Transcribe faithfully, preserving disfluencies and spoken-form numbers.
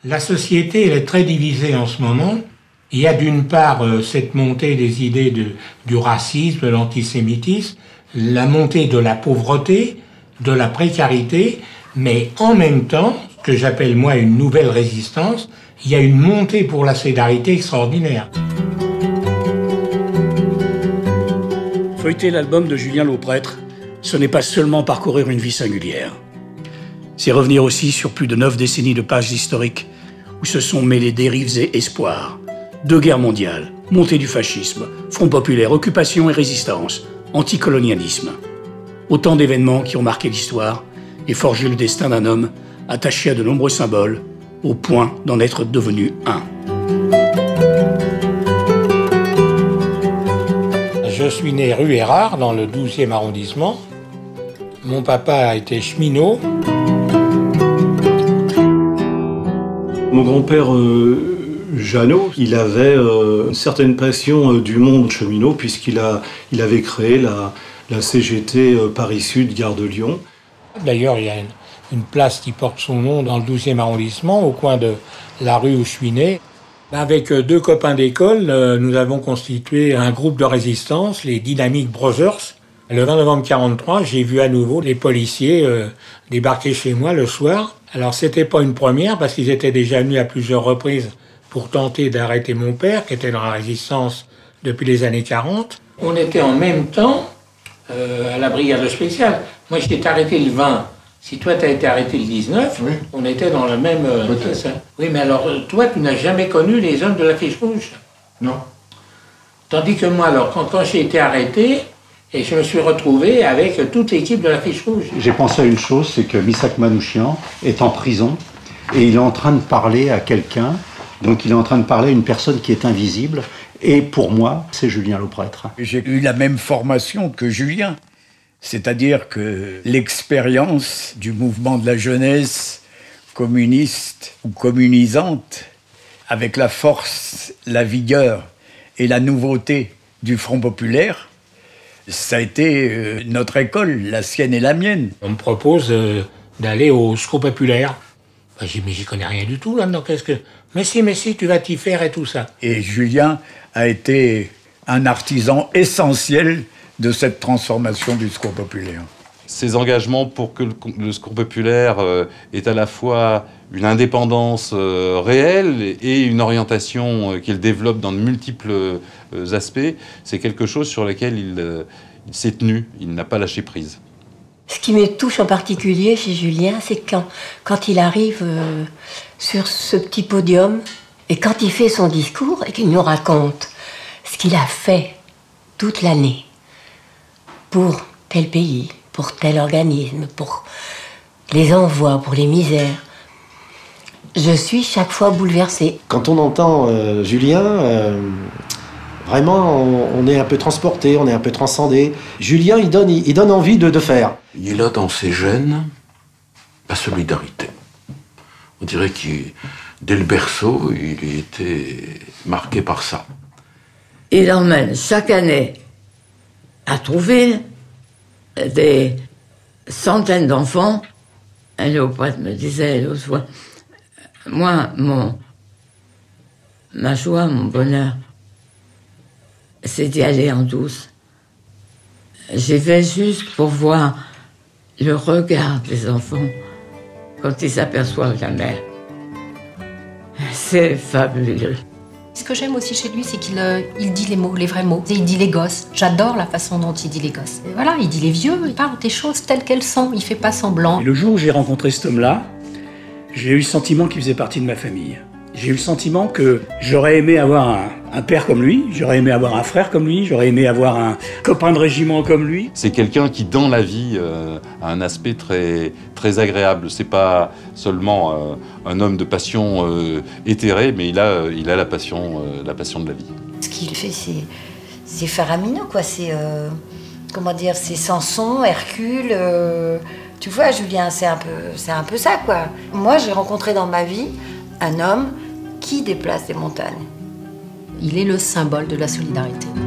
La société elle est très divisée en ce moment. Il y a d'une part euh, cette montée des idées de, du racisme, de l'antisémitisme, la montée de la pauvreté, de la précarité, mais en même temps, ce que j'appelle moi une nouvelle résistance, il y a une montée pour la solidarité extraordinaire. Feuilleter l'album de Julien Lauprêtre, ce n'est pas seulement parcourir une vie singulière. C'est revenir aussi sur plus de neuf décennies de pages historiques où se sont mêlés dérives et espoirs. Deux guerres mondiales, montée du fascisme, Front populaire, occupation et résistance, anticolonialisme. Autant d'événements qui ont marqué l'histoire et forgé le destin d'un homme attaché à de nombreux symboles, au point d'en être devenu un. Je suis né rue Erard, dans le douzième arrondissement. Mon papa a été cheminot. Mon grand-père euh, Jeannot, il avait euh, une certaine passion euh, du monde cheminot, puisqu'il a, il avait créé la, la C G T euh, Paris-Sud, Gare de Lyon. D'ailleurs, il y a une, une place qui porte son nom dans le douzième arrondissement, au coin de la rue où je suis né. Avec deux copains d'école, nous avons constitué un groupe de résistance, les Dynamic Brothers. Le vingt novembre quarante-trois, j'ai vu à nouveau les policiers euh, débarquer chez moi le soir. Alors c'était pas une première parce qu'ils étaient déjà venus à plusieurs reprises pour tenter d'arrêter mon père, qui était dans la résistance depuis les années quarante. On était en même temps euh, à la brigade spéciale. Moi j'étais arrêté le vingt. Si toi, tu as été arrêté le dix-neuf, oui. On était dans le même... Euh, oui, mais alors, toi, tu n'as jamais connu les hommes de la Fiche Rouge? Non. Tandis que moi, alors, quand, quand j'ai été arrêté, et je me suis retrouvé avec toute l'équipe de la Fiche Rouge. J'ai pensé à une chose, c'est que Missak Manouchian est en prison, et il est en train de parler à quelqu'un, donc il est en train de parler à une personne qui est invisible, et pour moi, c'est Julien Lauprêtre. J'ai eu la même formation que Julien. C'est-à-dire que l'expérience du mouvement de la jeunesse communiste ou communisante, avec la force, la vigueur et la nouveauté du Front populaire, ça a été notre école, la sienne et la mienne. On me propose euh, d'aller au Secours populaire. Ben, j'ai dit, mais j'y connais rien du tout là-dedans. Qu'est-ce que... Mais si, mais si, tu vas t'y faire et tout ça. Et Julien a été un artisan essentiel de cette transformation du Secours populaire. Ces engagements pour que le, le Secours populaire euh, ait à la fois une indépendance euh, réelle et une orientation euh, qu'il développe dans de multiples euh, aspects, c'est quelque chose sur lequel il, euh, il s'est tenu, il n'a pas lâché prise. Ce qui me touche en particulier chez Julien, c'est quand, quand il arrive euh, sur ce petit podium et quand il fait son discours et qu'il nous raconte ce qu'il a fait toute l'année pour tel pays, pour tel organisme, pour les envois, pour les misères. Je suis chaque fois bouleversée. Quand on entend euh, Julien, euh, vraiment, on, on est un peu transporté, on est un peu transcendé. Julien, il donne, il, il donne envie de, de faire. Il a dans ses gènes la solidarité. On dirait qu'il, dès le berceau, il était marqué par ça. Il emmène chaque année à Trouville des centaines d'enfants. Un Lauprêtre me disait l'autre fois, moi, mon, ma joie, mon bonheur, c'est d'y aller en douce. J'y vais juste pour voir le regard des enfants quand ils s'aperçoivent la mère. C'est fabuleux. Ce que j'aime aussi chez lui, c'est qu'il euh, il dit les mots, les vrais mots. Il dit les gosses. J'adore la façon dont il dit les gosses. Et voilà, il dit les vieux, il parle des choses telles qu'elles sont. Il fait pas semblant. Et le jour où j'ai rencontré cet homme-là, j'ai eu le sentiment qu'il faisait partie de ma famille. J'ai eu le sentiment que j'aurais aimé avoir un, un père comme lui, j'aurais aimé avoir un frère comme lui, j'aurais aimé avoir un copain de régiment comme lui. C'est quelqu'un qui, dans la vie, euh, a un aspect très, très agréable. C'est pas seulement euh, un homme de passion euh, éthérée, mais il a, il a la passion, euh, la passion de la vie. Ce qu'il fait, c'est, c'est faramineux, quoi. C'est, euh, comment dire, c'est Samson, Hercule. Euh, tu vois, Julien, c'est un peu, c'est un peu ça, quoi. Moi, j'ai rencontré dans ma vie un homme qui déplace des montagnes. Il est le symbole de la solidarité.